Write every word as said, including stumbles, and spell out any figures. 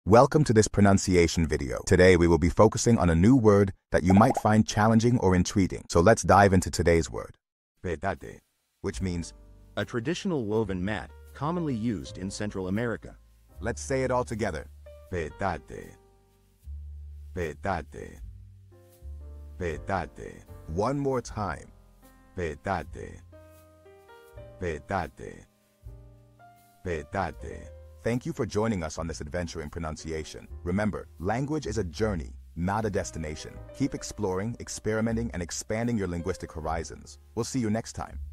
Welcome to this pronunciation video. Today we will be focusing on a new word that you might find challenging or intriguing. So let's dive into today's word. Petate, which means a traditional woven mat commonly used in Central America. Let's say it all together. Petate. Petate. Petate. One more time. Petate. Petate. Petate. Thank you for joining us on this adventure in pronunciation. Remember, language is a journey, not a destination. Keep exploring, experimenting, and expanding your linguistic horizons. We'll see you next time.